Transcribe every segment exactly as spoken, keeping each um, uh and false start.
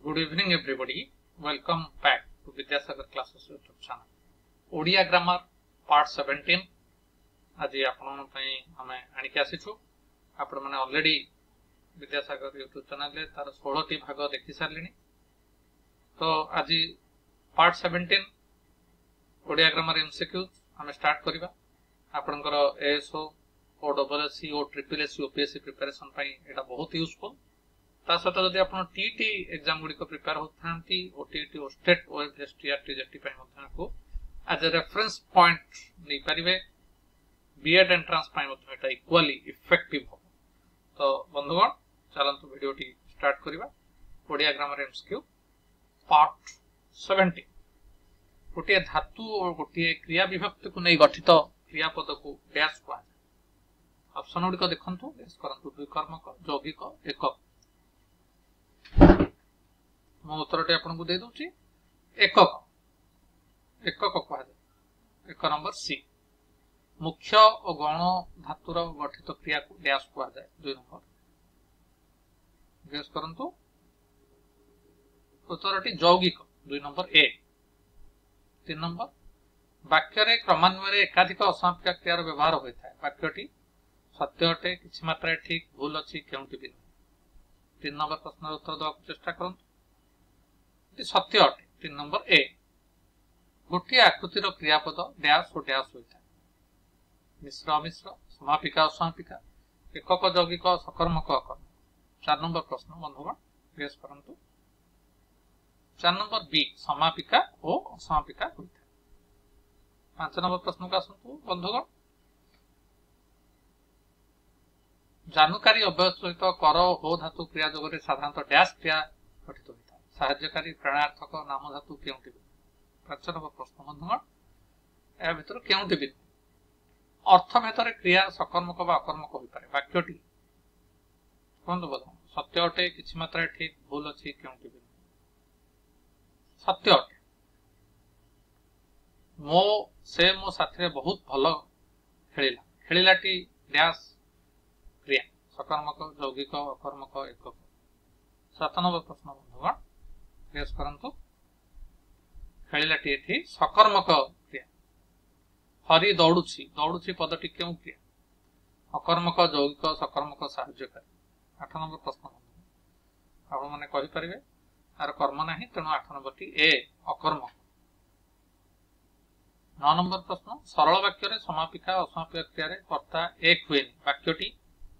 Good evening everybody. Welcome back to Bidyasagar Classes YouTube channel. Odia grammar part seventeen. आज आपण पई हमें आनिक आसीछु आपण माने ऑलरेडी विद्यासागर यूट्यूब चैनल रे तार सोलह टी भाग देखि सारलिनी। तो आज part seventeen Odia grammar MCQ हमें स्टार्ट करिबा। आपनकर एएसओ ओ डबलएससी ओ ट्रिपल एससी ओपीएससी प्रिपरेशन पई एटा बहुत यूजफुल। ता सहित जदि आपण टीटी एग्जाम गुडी को प्रिपेयर होथांती ओटीटी ओ स्टेट ओएफएस टीआरटी जेटी पई मथां को एज अ रेफरेंस पॉइंट नै परिबे। बीएड एंट्रांस पई मथां एटा इक्वली इफेक्टिव हो। तो बंधुगण चलंतु वीडियो टी स्टार्ट करिबा। Odia grammar MCQ part seventeen. गोटे धातु और गोटे क्रिया विभक्ति को नै गठित क्रियापद को डैश को ऑप्शन गुडी को देखंतु। डैश करंतु द्विकर्मक यौगिक एकक। मो उत्तरटी आपन को दे दोची एकक। एकक को आ एक नंबर सी। मुख्य और गौण धातुर गठित क्रिया को डैश को आ जाए दुई नंबर। गैस करंतु उत्तरटी यौगिक दुई नंबर ए। तीन नंबर वाक्य रे क्रमान्वय एकाधिक असमापिका क्रियार व्यवहार होता है। वाक्यटी सत्य अटे किछि मात्रा ठीक भूल अछि केउटी बिन। तीन नंबर प्रश्न उत्तर देवा चेष्टा करंतु। सत्य अटे तीन नंबर ए। गोटे आकृतिर क्रियापद डैश और डैश होता है। मिश्र अमिश्र समापिका असमापिका एकक यौगिक सकर्मक अकर्मक। चार नंबर प्रश्न बंधुगण गैस करंतु। चार नंबर बी समापिका और असमापिका होता है। पांच नंबर प्रश्न का आसंतु बंधुगण। जानुकारी अव्यय सहित कर हो धातु क्रिया जोगरे साधारणतः डैश क्रिया गठित होता है। साहाय्यकारी प्राणार्थक नाम धातु केउटी बिन। पांच नंबर प्रश्न बंधुगण या भितर केउटी बिन अर्थ भेदरे क्रिया सकर्मक बा अकर्मक होई पारे। वाक्यटी कोन बदन सत्य अटे किछि मात्रा ठीक भूल अछि केउटी बिन। सत्य अटे मो से मो साथी रे बहुत भलो खेलिला। खेलिलाटी डैश क्रिया सकर्मक यौगिक अकर्मक एकक। सात नंबर प्रश्न बंधुगण गैस करंतु। खेलिलाटी एठी सकर्मक क्रिया। हरि दौड़ुछि दौड़ुछि पदटी केउ क्रिया अकर्मक यौगिक सकर्मक साहाय्यकारी। आठ नंबर प्रश्न आपण माने कहि परिबे आर कर्म नाही तेणु आठ नंबर टी ए अकर्मक। नौ नंबर प्रश्न सरल वाक्य रे समापिका असमापिका क्रिया रे कर्ता एक हुए। वाक्यटी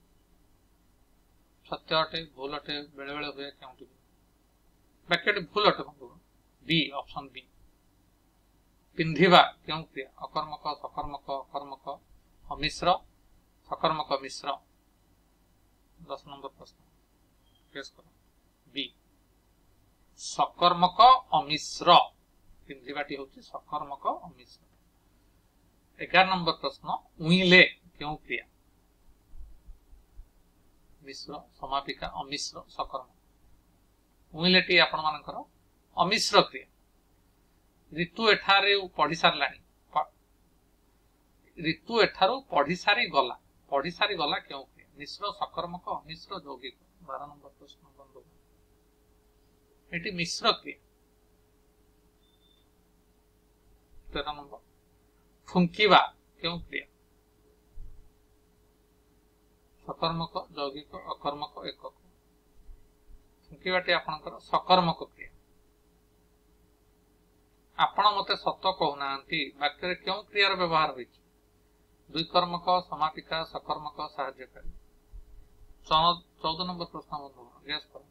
सत्य अटे भूल अटे बेले बेले हुए केउटी। वाक्यटी भूल अटे बंधुगण बी ऑप्शन बी। पिंधिबा केउ क्रिया अकर्मक सकर्मक अकर्मक अमिश्र सकर्मक मिश्र। दस नंबर प्रश्न गैस करो बी सकर्मक अमिश्र। पिंधिबाटी होची सकर्मक अमिश्र। ग्यारह नंबर प्रश्न उइले केउ क्रिया मिश्र समापिका अमिश्र सकर्मक। उइलेटी आपण मानकर अमिश्र क्रिया। ऋतु एठारे पढ़ी सारलानी ऋतु एठारू पढ़ी सारी गला पढ़ी सारी गला क्यों क्रिया मिश्र सकर्मक अमिश्र यौगिक। बारह नंबर प्रश्न बंधु एटी मिश्र क्रिया। तेरह नंबर फुंकिबा क्यों क्रिया सकर्मक यौगिक अकर्मक एकक। फुंकिबाटी आपनकर सकर्मक क्रिया। आपण मते सत कहूनांती वाक्य रे क्यों क्रियार व्यवहार होइछि द्विकर्मक समापिका सकर्मक साहाय्यकारी। चौदह नंबर प्रश्न बंधु गैस कर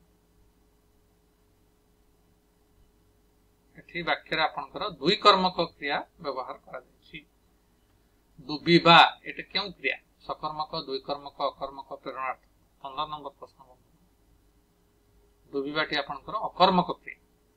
एठी वाक्य रे आपनकर द्विकर्मक क्रिया व्यवहार करा जायछि। डुबिबा एटे क्यों क्रिया सकर्मक द्विकर्मक अकर्मक प्रेरणार्थ। पंद्रह नंबर प्रश्न बंधु डुबिबाटी आपनकर अकर्मक क्रिया।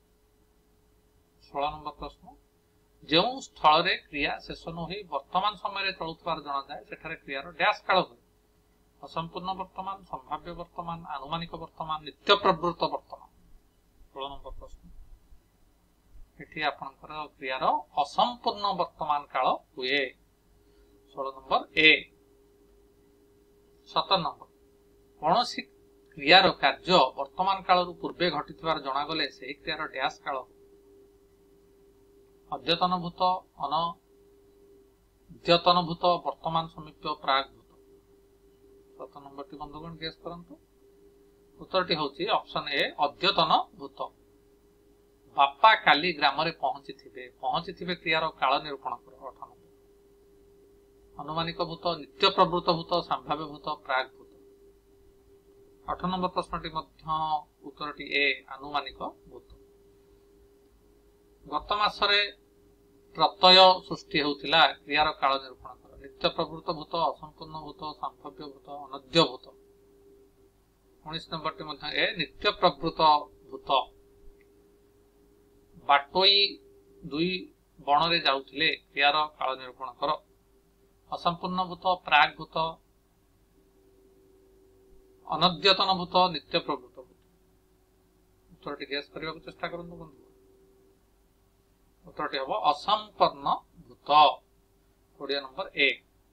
सोलह नंबर प्रश्न जो स्थल रे क्रिया शेष न होई वर्तमान समय रे चलुथबार जणा जाय सेठारे क्रियार डैश काल होय। असंपूर्ण वर्तमान संभाव्य वर्तमान अनुमानिक वर्तमान नित्य प्रवृत्त वर्तमान। सोलह नंबर प्रश्न एठी आपनकर क्रियार असंपूर्ण वर्तमान काल हुए। सोलह नंबर ए। सत्रह नंबर कौन क्रियार कार्य वर्तमान काल पूर्वे घटिथिबार जणागले से क्रियार डैश काल अद्यतनभूत अनद्यतनभूत वर्तमान समीप्य प्रागभूत। सात नंबर टी बंधुगण गेस करंतु। उत्तरटी होची ऑप्शन ए अद्यतनभूत। बापा काली ग्राम रे पहुंची थिबे पहुंची थिबे क्रियार काल निरूपण कर। आठ नंबर अनुमानिक भूत नित्य प्रवृत्त भूत संभाव्य भूत प्रागभूत। आठ नंबर प्रश्नटी मध्य उत्तरटी ए अनुमानिक भूत। गत मासरे प्रत्यय सृष्टि होतिला क्रियार काल निरूपण कर। नित्य प्रवृत्त भूत असंपूर्ण भूत संभाव्य भूत अनद्य भूत। उन्नीस नंबर टी मध्य ए नित्य प्रवृत्त भूत। बाटोई दुई बण रे जाउथिले क्रियार काल निरूपण कर। असंपूर्ण भूत प्रागभूत अनद्यतन भूत नित्य प्रवृत्त भूत। उत्तरटी गेस करने को चेष्टा करंतु बंधु। उत्तरटी हबो असंपूर्ण भूत। Odia number A.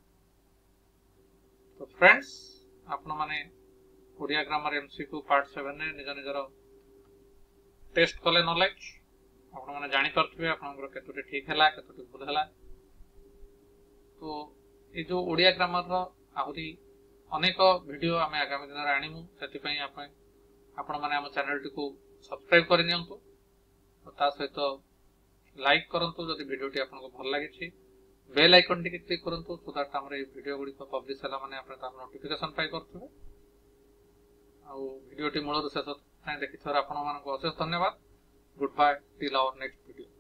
तो फ्रेंड्स आपण माने Odia grammar MCQ part seven ने निज निजर टेस्ट कले नॉलेज आपण माने जानि परथिबे आपनकर केतोटी ठीक हैला केतोटी भूल हैला। तो ये जो ओडिया ग्रामर रो आहुरी अनेक वीडियो आमे आगामी दिन रे आनिमु सेति पई आपण आपण माने हम चैनल टी को सब्सक्राइब करि नियंतु। ता सहित लाइक करंतु जदि वीडियो टी आपनको भल लागि छि। बेल आइकन टी क्लिक करंतु सो दैट हमर ए वीडियो गुडी को पब्लिश होला माने आपण तार नोटिफिकेशन पाइ करथुबे। आ वीडियो टी मूल शेष ताई देखि थोर आपण मानको अशेष धन्यवाद। Good bye till our next video.